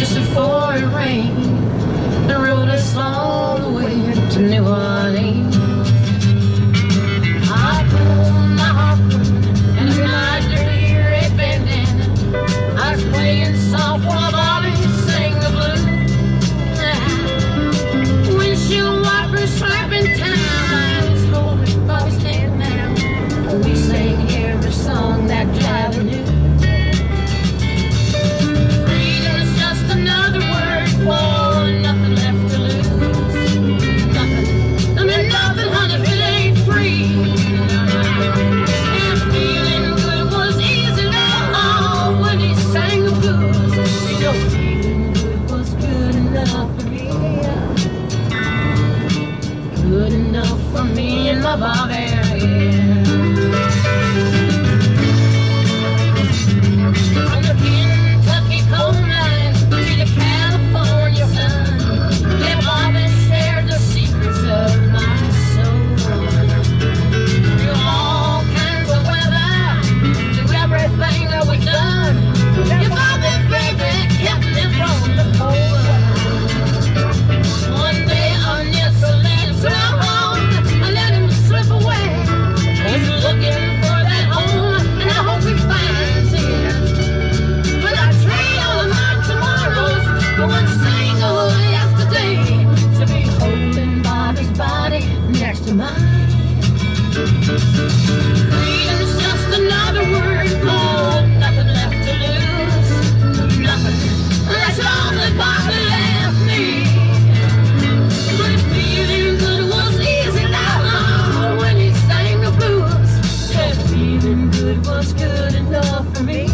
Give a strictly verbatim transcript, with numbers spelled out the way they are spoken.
just before it rained, they rode us all the way to New Orleans. I pulled my harpoon and my dirty red bandana. I was playing soft while Bobby sang the blues. Windshield wipers slapping time, I was holding Bobby's hand now. We sang every song that Javi knew. Freedom's just another word for nothing left to lose. Nothing, I mean nothing, honey, if it ain't free. And feeling good was easy now when he sang the blues. You know, feeling good was good enough for me. Good enough for me and my Bobby. From the Kentucky coal mine to the California sun, yeah, Bobby shared the secrets of my soul. Through all kinds of weather, through everything that we've done, yeah, Bobby, baby, kept me from the cold. One day on Yesterday's home, I let him slip away. He's looking for that home, and I hope he finds it. But I trade all of my tomorrows for one single yesterday, to be holding Bobby's body next to mine. Freedom's just another word for nothing left to lose. Nothing, that's all that Bobby left me. But feeling good was easy now when he sang the blues. Yeah, feeling good was good enough for me.